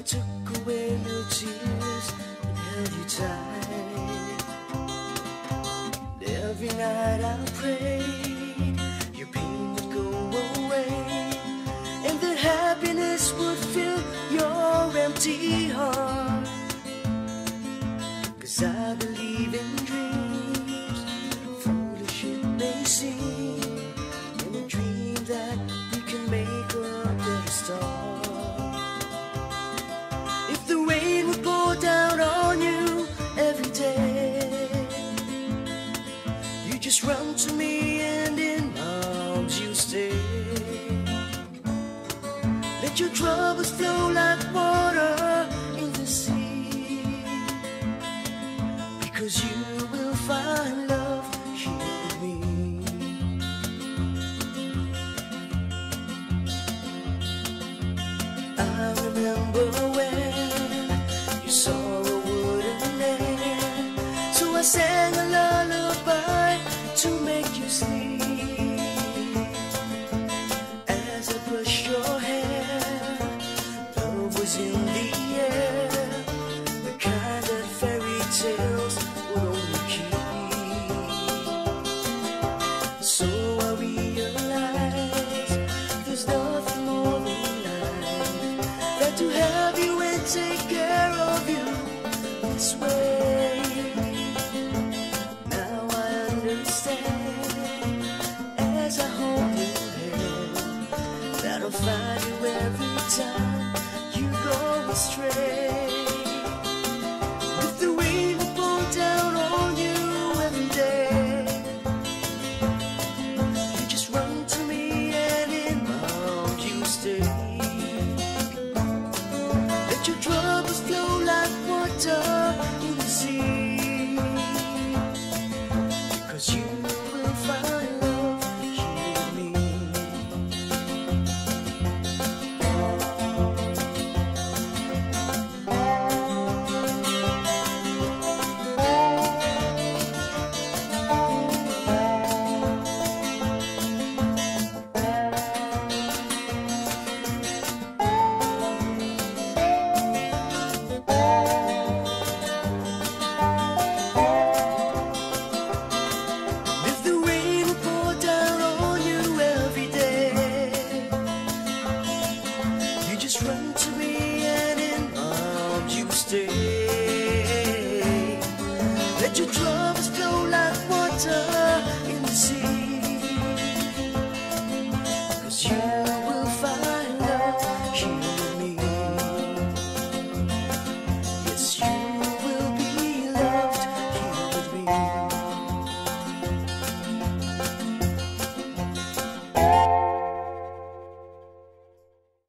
took away your tears and held you tight. And every night I prayed your pain would go away, and that happiness would fill your empty heart. 'Cause I believe in dreams, foolish it may seem, in a dream that we can make a better start. If the rain would pour down on you every day, you just run to me and in my arms you stay. Let your troubles flow like water in the sea, because you will find love here with me. I remember when your sorrow wouldn't end, so I sang a lullaby to make you sleep. As I brushed your hair, love was in the air, the kind that fairy tales would only keep. So I realized there's nothing more than life than to have you and take care of you this way. Now I understand as I hold your hand that I'll find you every time you go astray. If the rain will pour down on you every day, you just run to me and in my arms you stay. Let your troubles flow like water in the sea, 'cause you will find love here with me. If the rain will pour down on you every day, you just run to me and in my arms you stay.